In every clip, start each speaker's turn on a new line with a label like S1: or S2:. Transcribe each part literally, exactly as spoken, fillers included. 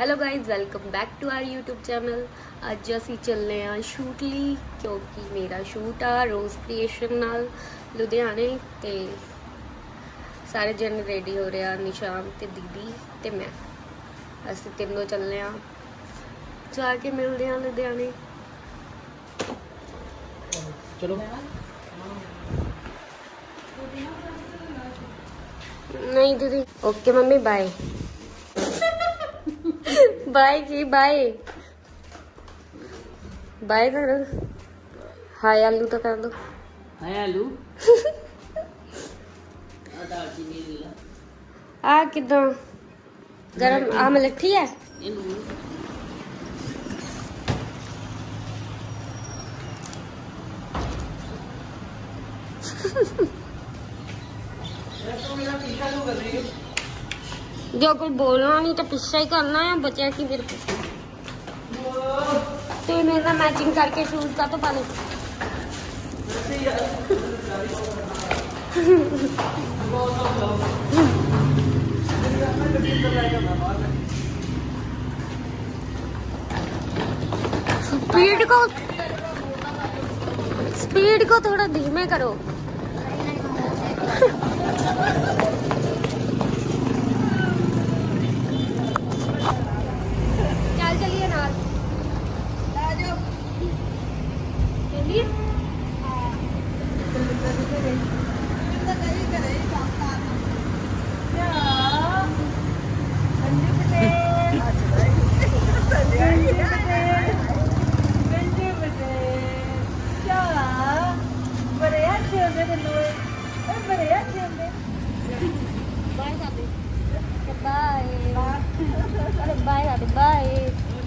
S1: Hello guys welcome back to our YouTube channel. अज असी चलने हैं शूट ली क्योंकि मेरा शूट आ रोज़ क्रिएशन नाल लुधियाने ते सारे जन रेडी हो रहे हैं, निशान ते दीदी ते मैं। असी तीनों चलने हैं, जाके मिलते हैं लुधियाने।
S2: चलो
S1: नहीं दीदी ओके मम्मी बाय बाय की बाय बाय कर हाय आलू तो कर दो।
S2: हाय आलू
S1: आ किदा गरम आ मलठी है। जो कोई बोलना नहीं तो पिछा ही करना है, बचा की मेरे को तो मेरे साथ मैचिंग करके शूज का तो पा लो। स्पीड को स्पीड को थोड़ा धीमे करो। चल चलिए नाल चलिए।
S3: बड़े अच्छे होंगे बड़े अच्छे होंगे।
S1: बाय साथी बाय अरे बाय साथी बाय।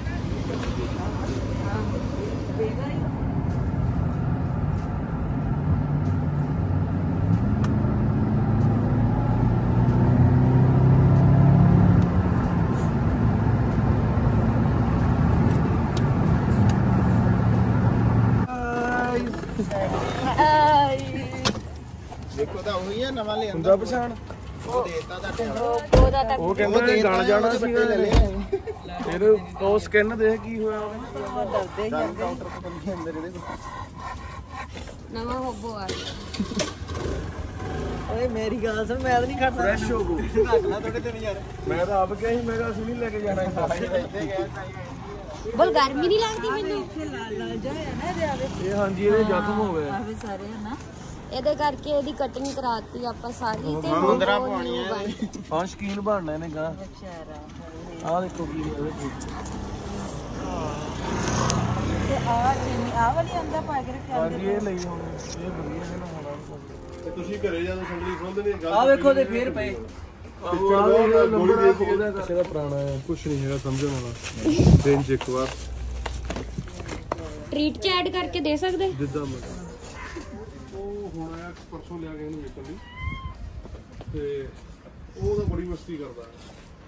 S4: देखो ਤਾਂ ਉਹੀ ਹੈ ਨਵਾਂ ਲੈ
S2: ਹੁੰਦਾ ਪਛਾਣ
S4: ਉਹ ਦੇਤਾ ਦਾ ਟਾਈਮ
S1: ਉਹਦਾ ਤਾਂ
S2: ਉਹ ਕਹਿੰਦਾ ਗਾਣਾ ਜਾਣਾ ਸੀ
S4: ਲੈ ਲਿਆ
S2: ਫਿਰ ਉਹ ਸਕਿਨ ਦੇਖ ਕੀ ਹੋਇਆ
S3: डरते ही
S4: ਕਾਊਂਟਰ ਤੋਂ ਬੰਦੇ ਅੰਦਰ ਇਹਦੇ
S1: ਨਵਾਂ ਹੋਬੋ ਆ ਗਿਆ।
S3: ओए मेरी गल सुन मैं तो नहीं खाता
S2: ਫਰੈਸ਼ ਹੋ ਗੋ
S4: ਰੱਖ ਲਾ ਤੁਹਾਡੇ ਤੇ ਨਹੀਂ ਯਾਰ
S2: ਮੈਂ ਤਾਂ ਆਪ ਕਿਹਾ ਸੀ ਮੈਂ ਕਿਹਾ ਅਸੀਂ ਨਹੀਂ ਲੈ ਕੇ ਜਾਣਾ
S4: ਇੱਥੇ ਗਏ
S1: बोल गर्मी नहीं लगती मैनू
S3: लाल लाल जो है ना दे आवे
S2: ਇਹ ਹਾਂਜੀ ਇਹਦੇ ਜ਼ਖਮ ਹੋ ਗਏ
S3: आवे सारे है ना
S1: ਇਹਦੇ ਕਰਕੇ ਇਹਦੀ ਕਟਿੰਗ ਕਰਾਤੀ ਆਪਾਂ ਸਾਰੀ ਤੇ
S4: ਮੁੰਦਰਾ
S1: ਉਹ
S4: ਪਾਉਣੀ
S1: new
S4: ਹੈ
S1: ਬਣ-
S2: ਹਾਂ ਸ਼ਕੀਨ ਬਣਨਾ ਇਹਨੇ ਗਾ
S3: शहरा
S2: ਆਹ ਦੇਖੋ ਕੀ ਇਹਦੇ
S3: ते आ चीनी आ वाली अंदर पा के रखा
S2: ਹਾਂਜੀ ਇਹ ਲਈ ਹੁਣ ਇਹ ਵਧੀਆ ਨੇ ਨਾ ਹੋਣਾ
S5: ਤੁਸੀਂ ਘਰੇ ਜਦੋਂ ਸੰਗਲੀ ਖੋਲਦੇ ਨੇ ਗੱਲ
S3: आ देखो ते फिर पे
S2: ਕਿਸੇ ਦਾ ਪੁਰਾਣਾ ਹੈ
S5: ਕੁਛ ਨਹੀਂ ਹੈਗਾ ਸਮਝਣ ਵਾਲਾ ਦਿਨ ਚ ਇੱਕ ਵਾਰ
S1: ਟ੍ਰੀਟ ਚ ਐਡ ਕਰਕੇ ਦੇ ਸਕਦੇ।
S5: ਜਿੱਦਾਂ ਮੈਂ ਉਹ ਹੁਣ ਆਇਆ ਪਰਸੋਂ ਲਿਆ ਕੇ ਇਹਨੂੰ ਵੇਚਣ ਲਈ ਤੇ ਉਹ ਤਾਂ ਬੜੀ ਮਸਤੀ ਕਰਦਾ ਹੈ।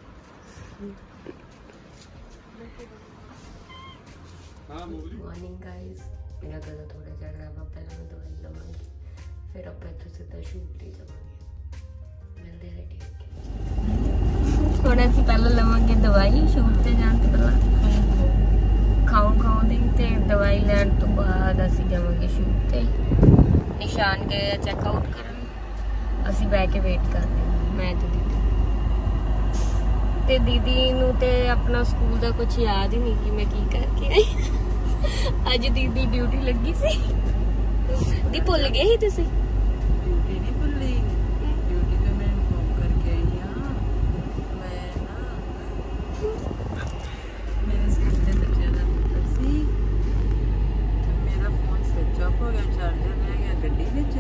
S5: ਹਾਂ ਮੋਗਲੀ
S1: मॉर्निंग गाइस मेरा गला थोड़ा चढ़ रहा है, पहले मैं दवाई लवांगी फिर अब इधर सीधा शूट ले जावांगे। मिलते हैं रेडी होके थोड़ा सी पहले लवांगे दवाई शूट ते जान ते पहला खाओ खाओ दी ते दवाई लैन तो बाद ਅਸੀਂ ਜਾਵਾਂਗੇ ਸ਼ੂਟ ਤੇ। ਨਿਸ਼ਾਨ ਗਏ ਚੈੱਕਆਊਟ ਕਰਨ, ਅਸੀਂ ਬੈ ਕੇ ਵੇਟ ਕਰਦੇ ਮੈਂ ਤੇ ਦੀਦੀ ਤੇ ਦੀਦੀ ਨੂੰ ਤੇ ਆਪਣਾ ਸਕੂਲ ਦਾ ਕੁਝ ਯਾਦ ਹੀ ਨਹੀਂ ਕਿ ਮੈਂ ਕੀ ਕਰਕੇ ਆਈ। ਅੱਜ ਦੀਦੀ ਡਿਊਟੀ ਲੱਗੀ ਸੀ ਦੀ ਭੁੱਲ ਗਏ ਸੀ ਤੁਸੀਂ।
S3: ड्यूटी नहीं भूली ड्यूटी पे मैं इन्फॉर्म करके आई हां मैं ना मेरे स्कूल के बच्चे का पेपर सी मेरा फोन स्विच ऑफ हो गया, चार्जर रह गया गड्डी विच।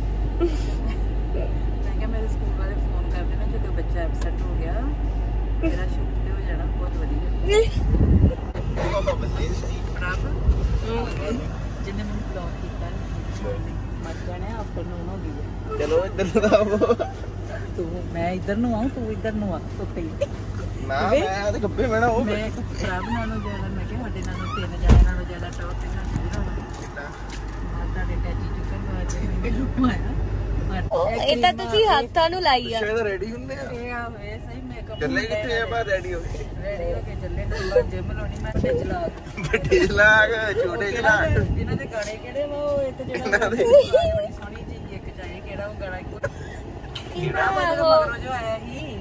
S3: मैं क्या मेरे स्कूल वाले फोन कर देना जो बच्चा एबसेंट हो गया मेरा शिफ्ट हो जाना बहुत वधिया। प्रभ जिन्हें मैंने ब्लॉक किया मत जाने आफ्टरनून हो गई है।
S4: ਚਲੋ ਇੱਧਰ ਦਾ ਆਵੋ
S3: तू मैं इधर नु आऊं तू इधर नु आ तो पई
S4: ਨਾ ਮੈਂ ਤੇ ਗੱਬੇ ਬਹਿਣਾ ਉਹ
S3: मैं प्रभ नालों ज्यादा मैं क्या ਸਾਡੇ ਨਾਲੋਂ ਤਿੰਨ ਜਾਣੇ ਨਾਲੋਂ ਜ਼ਿਆਦਾ ਟੌਪ ਤੇ ਨਾ
S4: ਕਿੱਦਾਂ
S3: ਮਾਤਾ ਦੇ ਟੈਚੀ ਚੁੱਕਣ ਵਾਸਤੇ ਮੈਨੂੰ ਆਇਆ
S1: ਇਹ ਤਾਂ ਤੁਸੀਂ ਹੱਥਾਂ ਨੂੰ ਲਾਈ ਆ
S4: ਸ਼ਾਇਦ ਰੈਡੀ ਹੁੰਦੇ ਆ
S3: ਇਹ ਆ ਹੋਏ ਸਹੀ ਮੇਕਅਪ
S4: ਚੱਲੇ ਕਿੱਥੇ ਆ ਬਾ ਰੈਡੀ ਹੋ ਗਏ
S3: ਰੈਡੀ ਹੋ ਕੇ ਚੱਲੇ ਨਾ ਜਿਮ ਲਾਉਣੀ ਮੈਂ ਤੇ ਚਲਾ
S4: ਵੱਡੇ ਜਲਾਗ ਛੋਟੇ ਜਲਾਗ
S3: ਇਹਨਾਂ ਦੇ ਗਾਣੇ ਕਿਹੜੇ ਵਾ ਉਹ ਇੱਕ ਜਿਹੜਾ ਬੜੀ ਸੋਹਣੀ ਜੀ ਇੱਕ ਚਾਹੇ ਕਿਹੜਾ ਉਹ ਗਾਣਾ ਕਿਹੜਾ ਮਗਰੋਂ ਜੋ ਆਇਆ ਸੀ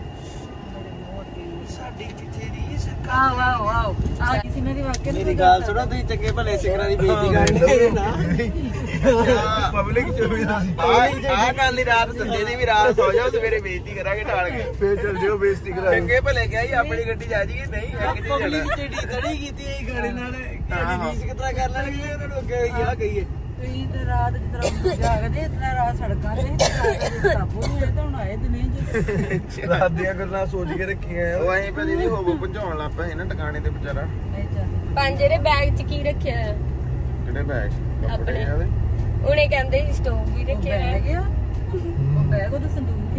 S4: ਸਾਡੀ ਕਿੱਥੇ ਦੀ
S3: ਆਹ ਵਾਹ ਵਾਹ ਆ ਕਿਸੇ ਨੇ ਦੀ ਵਾਕਿਆ
S4: ਮੇਰੀ ਗੱਲ ਸੁਣੋ ਤੁਸੀਂ ਚੰਗੇ ਭਲੇ ਸਿਖਰਾਂ ਦੀ ਬੇਇੱਜ਼ਤੀ ਕਰਦੇ ਨਾ ਪਬਲਿਕ ਚ ਵੀ ਆ ਕੱਲ ਦੀ ਰਾਤ ਸੰਦੇ ਦੀ ਵੀ ਰਾਤ ਸੌ ਜਾਓ ਸਵੇਰੇ ਬੇਇੱਜ਼ਤੀ ਕਰਾਂਗੇ ਢਾਲ ਕੇ ਫੇਰ ਚੱਲ ਜਿਓ ਬੇਇੱਜ਼ਤੀ ਕਰਾ ਚੰਗੇ ਭਲੇ ਗਿਆ ਹੀ ਆਪਣੀ ਗੱਡੀ ਜਾ ਜੀਏ ਨਹੀਂ ਹੈ ਕਿਤੇ ਜਾਣਾ ਪਬਲਿਕ ਜਿਹੜੀ ਖੜੀ ਕੀਤੀ ਇਹ ਗਾਣੇ ਨਾਲ ਕਿਹੜੀ ਰੀਸ ਕਿਤਰਾ ਕਰ ਲੈਣਗੇ ਉਹਨਾਂ ਨੂੰ ਅੱਗੇ ਕੀ ਕਹੀਏ
S3: ਤੁਸੀਂ ਤੇ ਰਾਤ ਦੀ ਤਰ੍ਹਾਂ ਜਾਗਦੇ ਇਤਨਾ ਰਾਤ ਸੜਕਾਂ ਤੇ ਕਾਬੂ ਨਹੀਂ ਤਾਂ ਹੁਣ ਆਏ ਦਿਨੇ ਜੀ
S2: ਰਾਤ ਦੀਆਂ ਗੱਲਾਂ ਸੋਚ ਕੇ ਰੱਖੀਆਂ
S4: ਉਹ ਐਂ ਪਤਾ ਨਹੀਂ ਹੋਵੋ ਭਜਾਉਣ ਲੱਗ ਪਿਆ ਸੀ ਨਾ ਟਿਕਾਣੇ ਤੇ ਵਿਚਾਰਾ
S3: ਨਹੀਂ ਚੱਲ
S1: ਪੰਜਰੇ ਬੈਗ 'ਚ ਕੀ ਰੱਖਿਆ ਹੈ?
S4: ਕਿਹੜੇ ਬੈਗ
S1: ਆਪਣੇ ਉਹਨੇ ਕਹਿੰਦੇ ਸੀ ਸਟੋਵ ਵੀ ਰੱਖਿਆ ਹੈ।
S3: ਬੈਗ ਆ ਉਹ ਬੈਗ ਉਹ ਤਾਂ ਸੰਦੂਕ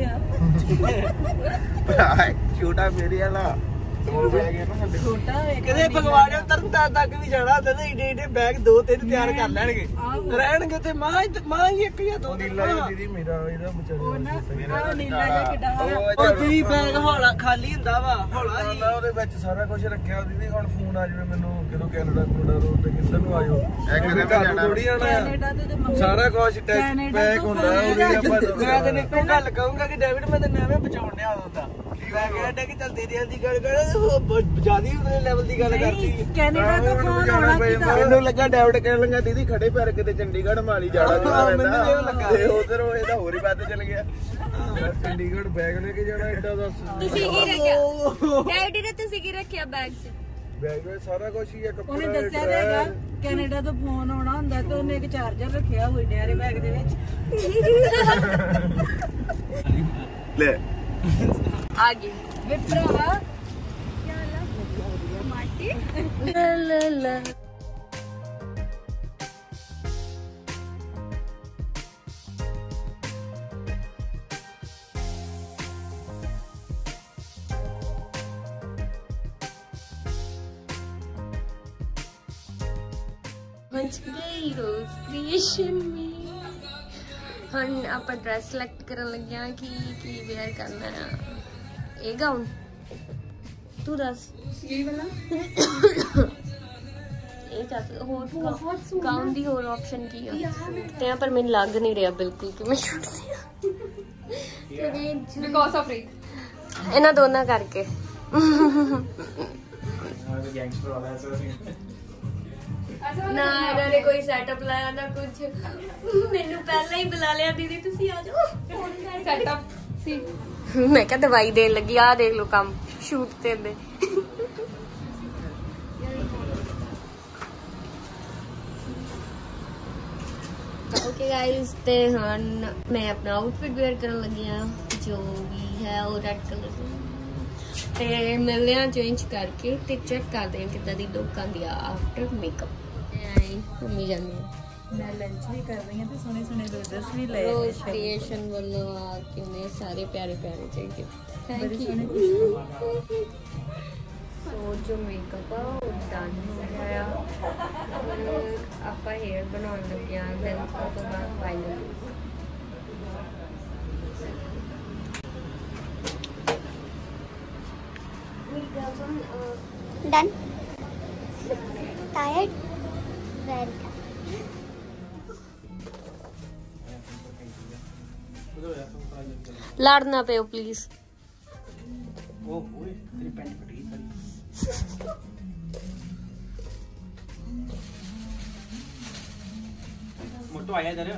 S3: ਆ
S4: ਛੋਟਾ ਮੇਰੇ ਵਾਲਾ ਦੋ ਬੈਗ ਹੈ ਨਾ ਸਾਡੇ ਕੋਲ
S3: ਛੋਟਾ ਇੱਕ
S2: ਕਿਤੇ ਭਗਵਾਨੇ ਤਰਨਤਾਰਨ ਤੱਕ ਵੀ ਜਾਣਾ ਹੁੰਦਾ ਤੇ ਏਡੇ ਏਡੇ ਬੈਗ ਦੋ ਤਿੰਨ ਤਿਆਰ ਕਰ ਲੈਣਗੇ ਰਹਿਣਗੇ ਤੇ ਮਾਂ ਮਾਂ ਹੀ ਇੱਕ ਜਾਂ ਦੋ ਨੀਲਾ ਜਿਹਾ ਦੀਦੀ ਮੇਰਾ ਇਹਦਾ
S3: ਉਹ ਨਾ
S2: ਵਿਚਾਰੇ
S3: ਆਹ ਨੀਲਾ ਜਿਹਾ ਕਿੱਡਾ ਵਾ
S2: ਉਹ ਦੀਦੀ ਬੈਗ ਹੌਲਾ ਖਾਲੀ ਹੁੰਦਾ ਵਾ ਹੌਲਾ ਹੀ ਉਹਦੇ ਵਿੱਚ ਸਾਰਾ ਕੁਝ ਰੱਖਿਆ ਦੀਦੀ ਹੁਣ ਫੋਨ ਆ ਜਾਵੇ ਮੈਨੂੰ ਕਿਦੋਂ ਕੈਨੇਡਾ ਕੈਨੇਡਾ ਰੋਡ ਤੇ ਕਿੱਧਰ ਨੂੰ ਆਇਓ
S4: ਇਹ ਕਿਤੇ ਮੈਂ ਜਾਣਾ
S2: ਥੋੜੀ ਆਣਾ
S3: ਕੈਨੇਡਾ ਤੇ ਤੇ ਮੰਮੀ
S2: ਸਾਰਾ ਕੁਝ ਟੈਕ ਪੈਕ ਹੁੰਦਾ ਉਹਦੀ ਆਪਾਂ
S6: ਮੈਂ ਤੇ ਨਿੱਕੂ ਗੱਲ ਕਹੂੰਗਾ ਕਿ ਡੇਵਿਡ ਮੈਂ ਤੈਨੂੰ ਐਵੇਂ ਬਚਾਉਣ ਡਿਆ ਹੁੰਦਾ ਮੈਂ ਕਹਿੰਦਾ ਕਿ ਚੱਲ ਤੇਰੀ ਦੀ ਗੱਲ ਕਰ ਜਿਆਦਾ ਹੀ ਉਹਦੇ ਲੈਵਲ ਦੀ ਗੱਲ ਕਰਦੀ
S3: ਕੈਨੇਡਾ ਤੋਂ ਫੋਨ ਆਉਣਾ ਕਿਦਾ
S4: ਮੈਨੂੰ ਲੱਗਾ ਡੈਵਿਡ ਕਹਿਣ ਲੱਗਾ ਦੀਦੀ ਖੜੇ ਪੈਰ ਕਿਤੇ ਚੰਡੀਗੜ੍ਹ ਮਾਲੀ ਜਾਣਾ
S6: ਮੈਨੂੰ ਵੀ ਇਹ ਲੱਗਾ।
S4: ਤੇ ਉਧਰ ਇਹਦਾ ਹੋਰ ਹੀ ਬਾਤ ਚੱਲ ਗਿਆ
S2: ਚੰਡੀਗੜ੍ਹ ਬੈਗ ਲੈ ਕੇ ਜਾਣਾ ਐਡਾ ਦੱਸ
S1: ਤੁਸੀਂ ਕੀ ਰੱਖਿਆ ਡੈਡੀ ਨੇ ਤੁਸੀਂ ਕੀ ਰੱਖਿਆ ਬੈਗ 'ਚ?
S2: ਬੈਗ ਵਿੱਚ ਸਾਰਾ ਕੁਝ ਹੀ ਹੈ ਕੱਪੜੇ
S3: ਉਹਨੇ ਦੱਸਿਆ ਦੇਗਾ ਕੈਨੇਡਾ ਤੋਂ ਫੋਨ ਆਉਣਾ ਹੁੰਦਾ ਤੇ ਉਹਨੇ ਇੱਕ ਚਾਰਜਰ ਰੱਖਿਆ ਹੋਈ ਡਿਆਰੇ ਬੈਗ ਦੇ ਵਿੱਚ
S4: ਲੈ
S1: ਆ ਗਈ ਵੇ ਭਰਾਵਾ ਕੀ ਹਾਲ ਆ ਮਾਟੀ ਲਾ ਲਾ ਲਾ पहुंच गई रोज क्रिएशन में हम आप ड्रेस सिलेक्ट करन लगे हैं कि की वेयर करना है ये गाउन तू दस ये वाला ये चाहते हो गाउन दी और ऑप्शन की है ते पर मैं लग नहीं रहा बिल्कुल कि मैं शूट दिया बिकॉज़ ऑफ रेक इना दोनों करके
S2: ਗੈਂਗਸਟਰ ਵਾਲਾ ਐਸਾ
S1: ना इन्होंने कोई सेटअप लाया ना कुछ मैनू पहले ही बुला लिया दीदी तुसी आ जाओ सेटअप सी मैं क्या दवाई देन लगी आ देख लो काम शूट ते दे ओके गाइस ते हन मैं अपना आउटफिट वेयर करन लगी हां जो भी है वो रेड कलर ते मिलने आ चेंज करके ते चेक करते हैं कितना दी लुक आंदी आ आफ्टर मेकअप घूमी जाने
S3: मैं लंच भी कर रही हूं ते सोने सोने ड्रेस भी ले
S1: रोज क्रिएशन वालों आके उन्हें सारे प्यारे प्यारे चाहिए थैंक यू तो जो मेकअप आ वो डन हो गया आप हेयर बनाने लगे हैं देन उसके बाद final
S7: Done. Tired? Very tired.
S1: लड़ना पे प्लीज
S6: ਉਹ ਓਏ ਤੇਰੀ ਪੈਂਟ ਫਟ ਗਈ ਸਾਰੀ ਮੋਟੋ ਆਇਆ ਜਰ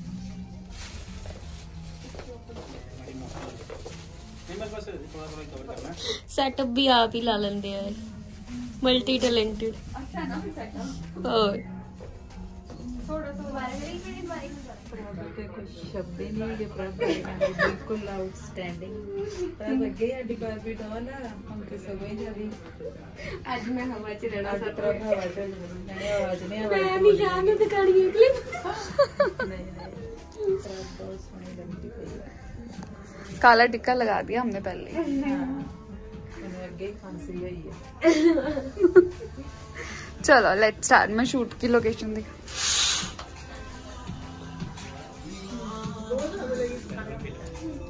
S6: नहीं बस बस थोड़ा थोड़ा कवर करना
S1: सेटअप भी आप ही ला लेंदे हैं मल्टी टैलेंटेड अच्छा ना सेटअप और
S3: थोड़ा सा ਤੇ ਕੁਝ ਸ਼ਬਦ ਹੀ ਨਹੀਂ ਜੇ ਪ੍ਰੋਗਰਾਮ ਬਿਲਕੁਲ ਆਊਟਸਟੈਂਡਿੰਗ ਪਰ ਲੱਗੇ ਆ ਡਿਪਾਰਟਮੈਂਟ ਡੋਲ ਹਮ ਤੇ ਸਗੋਂ ਜਾਵੀ
S1: आज मैं हवा च रहना
S3: ਆ ਤਰ੍ਹਾਂ ਹਵਾ ਚੱਲ ਨਹੀਂ ਆਵਾਜ਼ ਨਹੀਂ
S1: मैं
S3: ਆਵਾਜ਼
S1: नहीं जाने तो गाड़ी क्लिप
S3: नहीं नहीं बहुत सोनी लगती है
S8: काला टिक्का लगा दिया हमने पहले
S3: मैंने आगे खांसी हुई है
S8: चलो लेट्स स्टार्ट मैं शूट की लोकेशन दिखा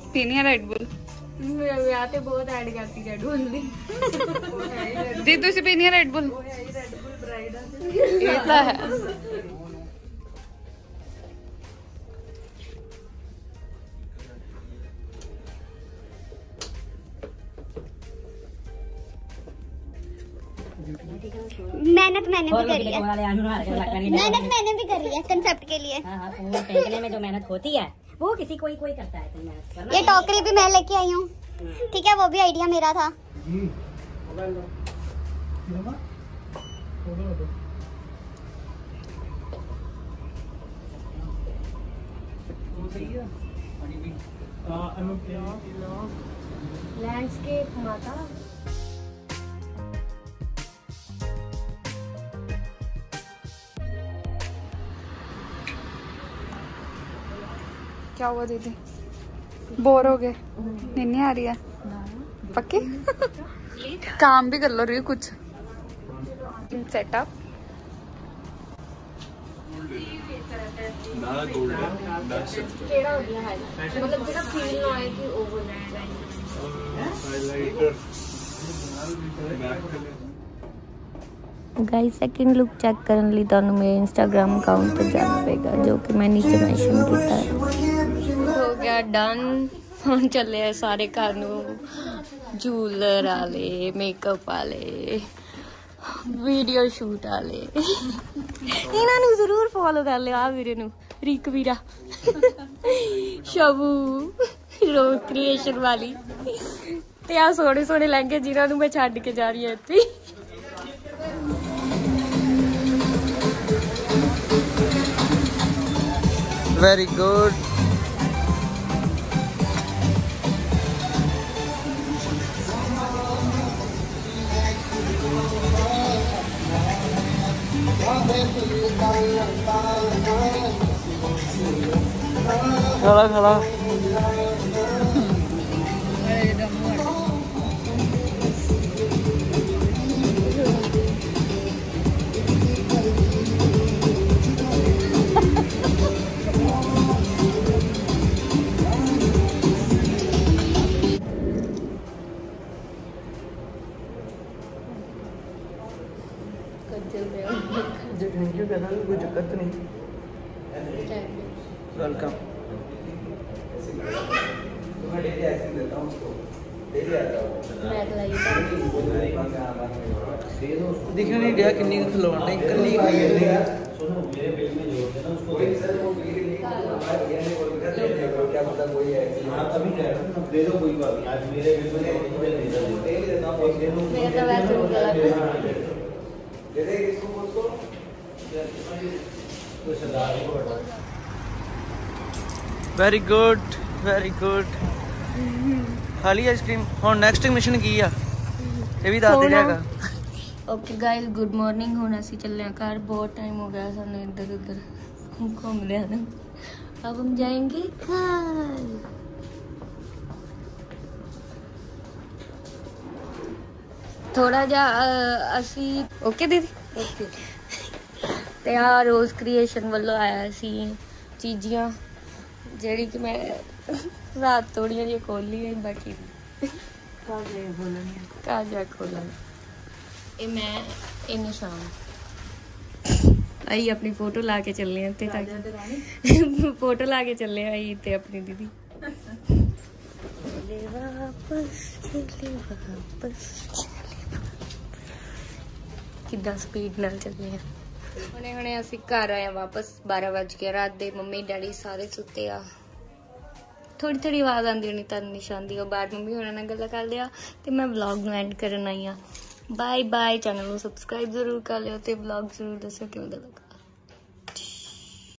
S8: पीनी है रेड बुल?
S1: मैं ਵਿਆਹ ਤੇ ਬਹੁਤ ਐਡ ਕਰਤੀ ਰੈਡ ਬੁਲ ਦੀ।
S8: ਦੀ ਤੁਸੀਂ ਪੀਨੀ ਹੈ ਰੈਡ ਬੁਲ? ਇਹ ਤਾਂ ਹੈ।
S7: मेहनत मैंने भी करी है, मेहनत मैंने भी करी है कंसेप्ट के लिए।
S9: हाँ हाँ, फूल फेंकने में जो मेहनत होती है वो किसी कोई कोई करता है, मेहनत।
S7: ये टोकरी भी मैं लेके आई हूँ, ठीक है, वो भी आइडिया मेरा था।
S1: लैंडस्केप माता
S8: क्या हुआ दीदी? बोर हो गए? नहीं नहीं आ रही है पक्की? काम भी कर लो रही कुछ सेटअप।
S5: ना गोल्डन ना सिल्वर
S1: केड़ा हो गया है मतलब जेड़ा फील ना आए कि ओ हो जाए
S5: highlighter
S1: guys second look check करने ਲਈ ਤੁਹਾਨੂੰ ਮੇਰੇ इंस्टाग्राम अकाउंट ਤੇ ਜਾਣਾ ਪਏਗਾ ਜੋ ਕਿ ਮੈਂ ਨੀਚੇ ਮੈਂਸ਼ਨ ਕੀਤਾ ਹੈ। ਹੋ ਗਿਆ ਡਨ। ਹੁਣ ਚੱਲੇ ਆ ਸਾਰੇ ਘਰ ਨੂੰ, ਜੂਲਰ ਵਾਲੇ, ਮੇਕਅਪ ਵਾਲੇ, ਵੀਡੀਓ ਸ਼ੂਟ ਵਾਲੇ। ਇਹਨਾਂ ਨੂੰ ਜ਼ਰੂਰ ਫੋਲੋ ਕਰ ਲਿਓ, ਆ ਵੀਰੇ ਨੂੰ, ਰੀਕ ਵੀਰਾ, ਸ਼ਬੂ, ਰੋਜ਼ ਕ੍ਰੀਏਸ਼ਨ ਵਾਲੀ ਤੇ ਆ ਸੋਹਣੇ ਸੋਹਣੇ ਲਹਿੰਗੇ ਜਿਨ੍ਹਾਂ ਨੂੰ ਮੈਂ ਛੱਡ ਕੇ ਜਾ ਰਹੀ ਹਾਂ ਇੱਥੇ।
S6: Very good. खड़ा खड़ा कोई दिक्कत नहीं। वेलकम। दिखने नहीं दिया किन्नी खिलौने कली वेरी गुड वेरी गुड। खाली आइसक्रीम। हुण नेक्स्ट मिशन की आ ये भी दस दे जाएगा।
S1: Okay guys good morning. हुण असीं चले हैं घर, बहुत टाइम हो गया सानू इधर उधर घूमदे हैं। अब हम जाएंगे घर। थोड़ा जा असी ओके दीदी ओके ते आ रोज क्रिएशन वालों आया सी चीजियां जेड़ी कि मैं रात थोड़ियां जी खोली है बाकी काजा खोला ये मैं ये निशान आई अपनी फोटो ला के चले हैं ते फोटो ला के चले हैं आई ते अपनी दीदी चले वापस चले वापस कितना स्पीड नाल चले हैं। ਹੁਣੇ ਹੁਣੇ ਅਸੀਂ ਘਰ ਆਏ ਵਾਪਸ ਬਾਰਾਂ ਵਜ ਗਏ ਰਾਤ ਦੇ। ਮੰਮੀ ਡੈਡੀ ਸਾਰੇ ਸੁੱਤੇ ਆ। ਥੋੜੀ ਥੋੜੀ ਆਵਾਜ਼ ਆਉਂਦੀ ਹੋਣੀ ਤਾਂ ਨਿਸ਼ਾਨ ਦੀ। ਉਹ ਬਾਅਦ ਮੰਮੀ ਉਹਨਾਂ ਨਾਲ ਗੱਲਾਂ ਕਰਦੇ ਆ ਤੇ ਮੈਂ ਵਲੌਗ ਨੂੰ ਐਂਡ ਕਰਨ ਆਈ ਆ। Bye bye. ਚੈਨਲ ਨੂੰ ਸਬਸਕ੍ਰਾਈਬ ਜ਼ਰੂਰ ਕਰ ਲਿਓ ਤੇ ਵਲੌਗ ਜ਼ਰੂਰ ਦੱਸੋ ਕਿਵੇਂ ਦਾ ਲੱਗਾ।